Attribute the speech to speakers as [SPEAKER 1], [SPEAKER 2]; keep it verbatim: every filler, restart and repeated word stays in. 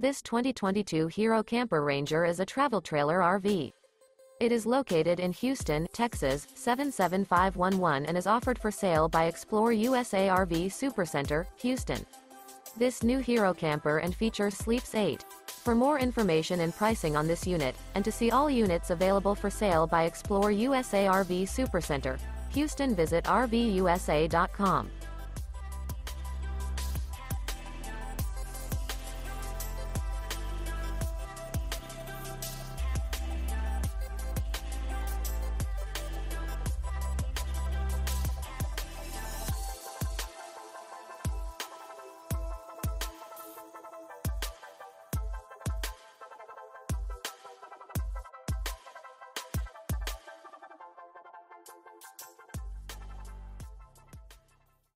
[SPEAKER 1] This twenty twenty-two Hero Camper Ranger is a travel trailer R V. It is located in Houston, Texas, seven seven five one one and is offered for sale by ExploreUSA R V Supercenter, Houston. This new Hero Camper and features sleeps eight. For more information and pricing on this unit, and to see all units available for sale by ExploreUSA R V Supercenter, Houston, visit R V U S A dot com.